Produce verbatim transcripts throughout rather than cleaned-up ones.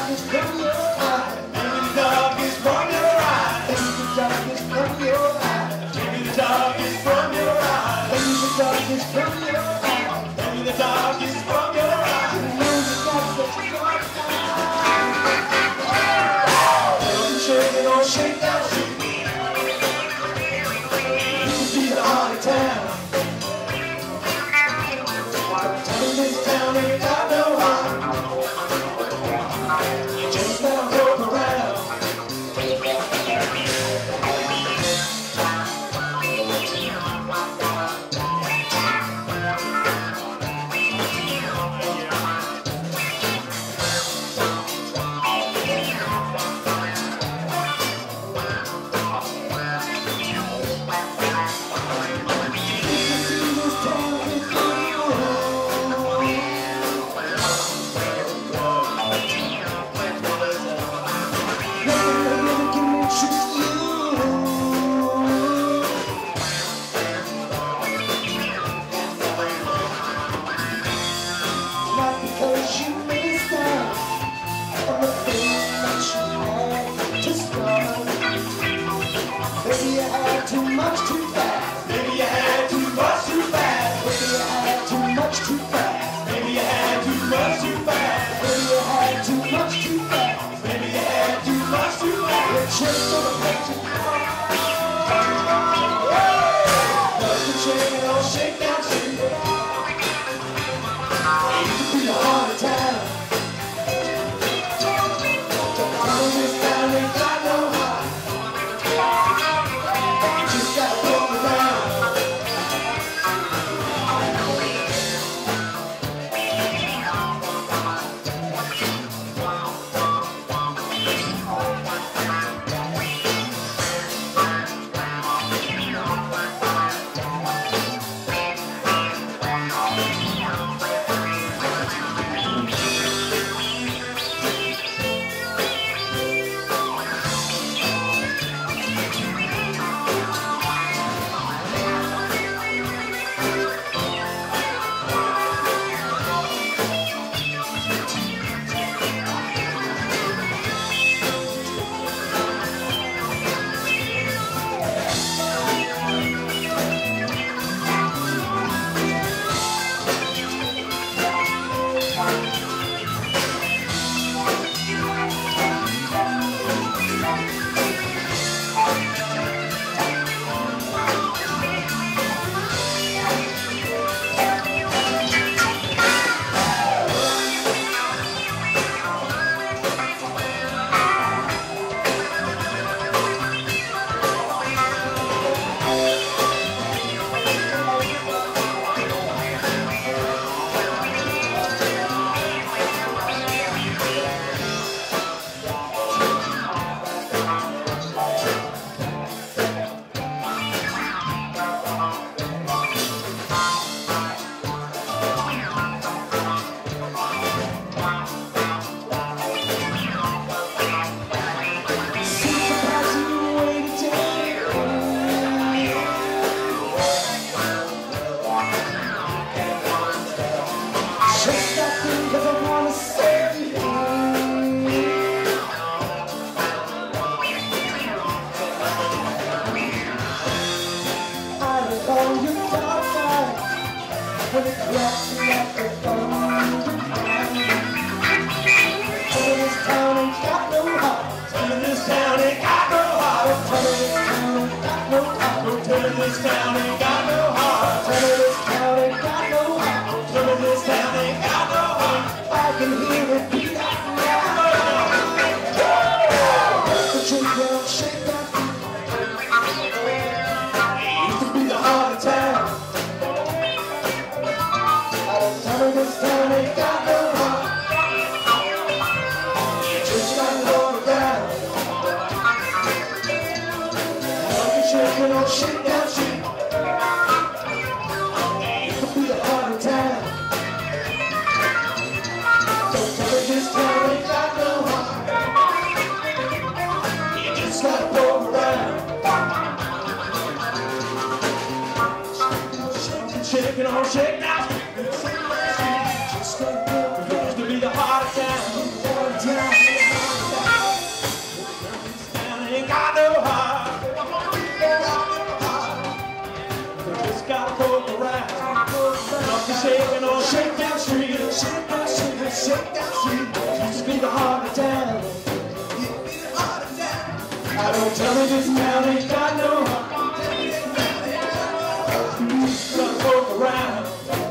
darkest from your eyes. Maybe the darkest from your eyes. Maybe the darkest from your eyes. Maybe the darkest from your eyes. Maybe the darkest from your eyes. Maybe the darkest from your eyes. You know you got such a dark eyes. Shaking on Shakedown Street. You could be the heart of town. Tell this town ain't got no heart. You just gotta poke around. Because you missed out on the things that you had to start. Maybe you had too much too fast. Maybe you had too much too fast. Maybe you had too much too fast. Maybe you had too much too fast. Maybe you had too much too fast. Maybe you had too much too fast. You're just gonna make you Nothing shaking on Shakedown Street. You could be the heart of town. Tell this town ain't got no heart. You just gotta poke around. Shake that thing 'cause I wanna save you. I recall your dark eyes when it cracks me at the bone. Tell me this town ain't got no heart. Tell me this town ain't got no heart. Tell me this town ain't got no heart. Tell me this town ain't got no heart. Tell me this town ain't got no heart. Tell me this town ain't got no heart. I can hear it beat out now. The Shakedown, shake that thing. You could be the heart of town. Tell me this town ain't got no heart. You just gotta go around. Nothing shaking on Shakedown Street. You could be the heart of town. Don't tell me this town ain't got no heart. You just gotta go around. Shaking on Shakedown Street. Just gotta go Used to be the heart of town. down. Shakedown, shakedown, shakedown street. Used to be the heart of town. I don't tell me this town ain't got no heart. Gotta poke around.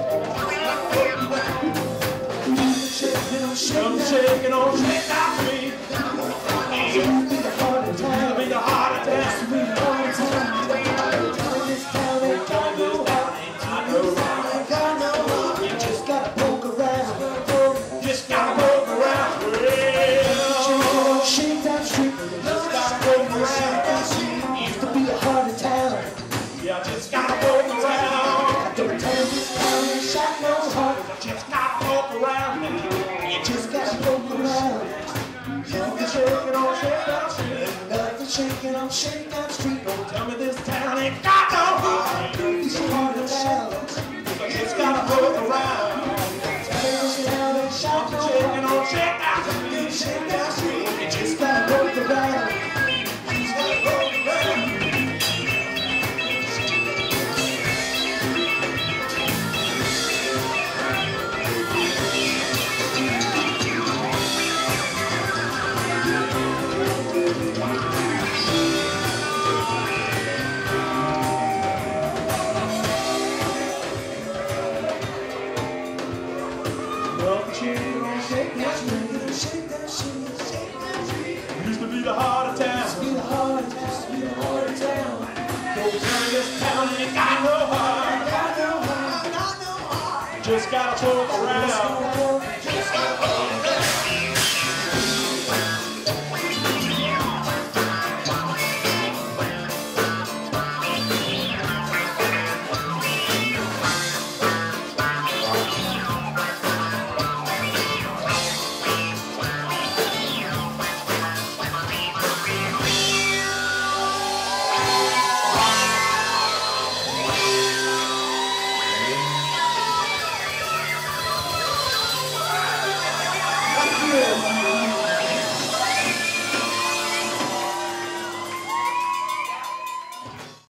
I'm shaking on Shakedown Street. Used to be the heart of town. Used to be the heart of town. Used to be the heart of town. This town ain't got no heart. This town ain't got no heart. You just gotta poke around. Just gotta poke around. Well, Shakedown Street. Just gotta poke around. Used to be the heart of town. Yeah, just gotta poke around. Don't tell me this town ain't shot no heart. Just gotta poke around. You just gotta poke around. Nothing shaking on Shakedown Street. Nothing shaking on Shakedown Street. Don't tell me this town ain't got no heart. It's a heart of town. You just gotta poke around. Tell me this town ain't shot no heart. Shaking on Shakedown Street. Shakedown Street. You just gotta poke around. You just gotta poke around. Used to be the heart of town. Used to be the heart of town. Used to be the heart of town. Don't tell me this town ain't got no heart. Got no heart. Got no heart. Just gotta poke around.